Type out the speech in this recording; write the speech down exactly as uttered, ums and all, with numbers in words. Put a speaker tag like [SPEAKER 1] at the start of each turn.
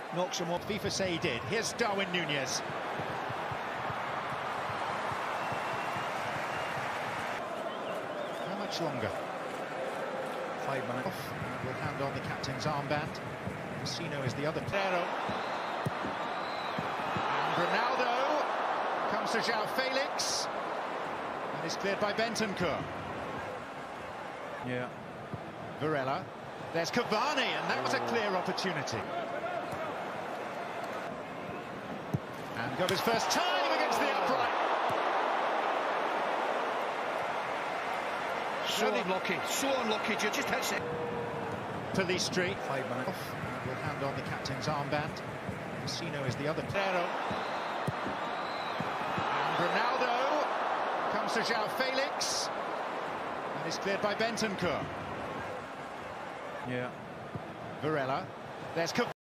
[SPEAKER 1] knocks him off. FIFA say he did. Here's Darwin Núñez. How much longer? Five minutes. We'll hand on the captain's armband. Casino is the other player. And Ronaldo comes to João Felix. And is cleared by Bentancur.
[SPEAKER 2] Yeah.
[SPEAKER 1] Varela. There's Cavani, and that was a clear opportunity. And got his first time against the upright.
[SPEAKER 2] So unlucky, so unlucky, you just hits it.
[SPEAKER 1] Police Street, five minutes off. And we'll hand on the captain's armband. Casino is the other player. And Ronaldo comes to João Felix. And is cleared by Bentancur.
[SPEAKER 2] Yeah.
[SPEAKER 1] Varela. There's Cavani.